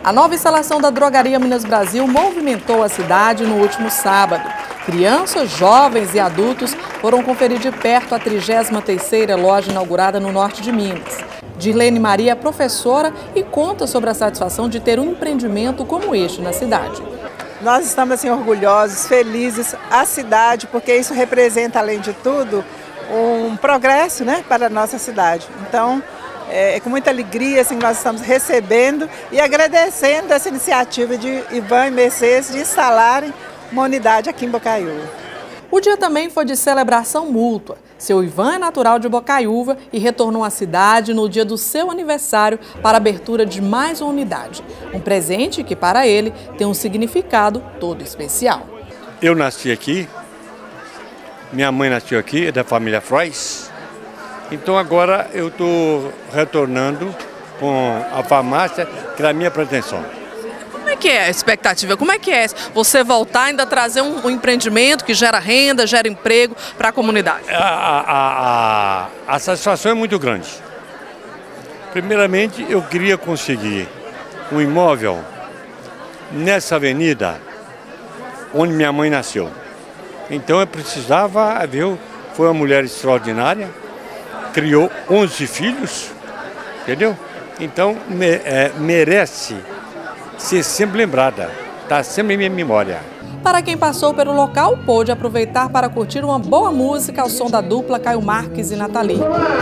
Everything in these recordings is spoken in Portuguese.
A nova instalação da Drogaria Minas Brasil movimentou a cidade no último sábado. Crianças, jovens e adultos foram conferir de perto a 33ª loja inaugurada no norte de Minas. Dirlene Maria é professora e conta sobre a satisfação de ter um empreendimento como este na cidade. Nós estamos assim, orgulhosos, felizes, a cidade, porque isso representa, além de tudo, um progresso, né, para a nossa cidade. Então, é com muita alegria assim, nós estamos recebendo e agradecendo essa iniciativa de Ivan e Mercedes de instalarem uma unidade aqui em Bocaiúva. O dia também foi de celebração mútua. Seu Ivan é natural de Bocaiúva e retornou à cidade no dia do seu aniversário para a abertura de mais uma unidade. Um presente que, para ele, tem um significado todo especial. Eu nasci aqui, minha mãe nasceu aqui, é da família Frois. Então agora eu estou retornando com a farmácia, que era a minha pretensão. Como é que é a expectativa? Como é que é você voltar e ainda trazer um empreendimento que gera renda, gera emprego para a comunidade? A satisfação é muito grande. Primeiramente, eu queria conseguir um imóvel nessa avenida onde minha mãe nasceu. Então eu precisava, viu? Foi uma mulher extraordinária, criou 11 filhos, entendeu? Então merece ser sempre lembrada, está sempre em minha memória. Para quem passou pelo local, pôde aproveitar para curtir uma boa música ao som da dupla Caio Marques e Nathalie.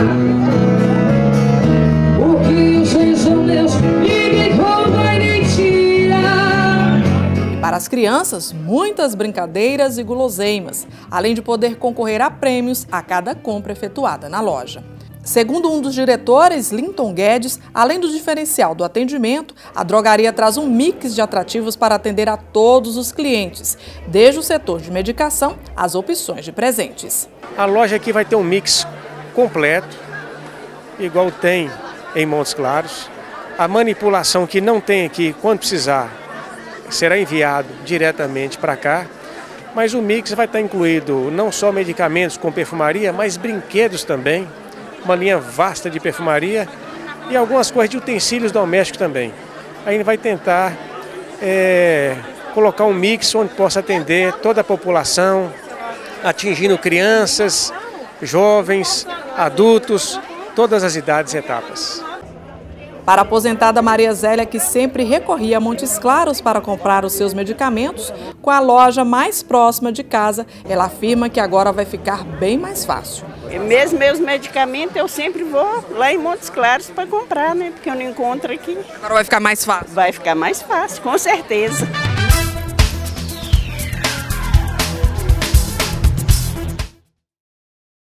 E para as crianças, muitas brincadeiras e guloseimas, além de poder concorrer a prêmios a cada compra efetuada na loja. Segundo um dos diretores, Linton Guedes, além do diferencial do atendimento, a drogaria traz um mix de atrativos para atender a todos os clientes, desde o setor de medicação às opções de presentes. A loja aqui vai ter um mix completo, igual tem em Montes Claros. A manipulação que não tem aqui, quando precisar, será enviado diretamente para cá. Mas o mix vai estar incluído não só medicamentos com perfumaria, mas brinquedos também. Uma linha vasta de perfumaria e algumas coisas de utensílios domésticos também. A gente vai tentar colocar um mix onde possa atender toda a população, atingindo crianças, jovens, adultos, todas as idades e etapas. Para a aposentada Maria Zélia, que sempre recorria a Montes Claros para comprar os seus medicamentos, com a loja mais próxima de casa, ela afirma que agora vai ficar bem mais fácil. Mesmo meus medicamentos, eu sempre vou lá em Montes Claros para comprar, né? Porque eu não encontro aqui. Agora vai ficar mais fácil? Vai ficar mais fácil, com certeza.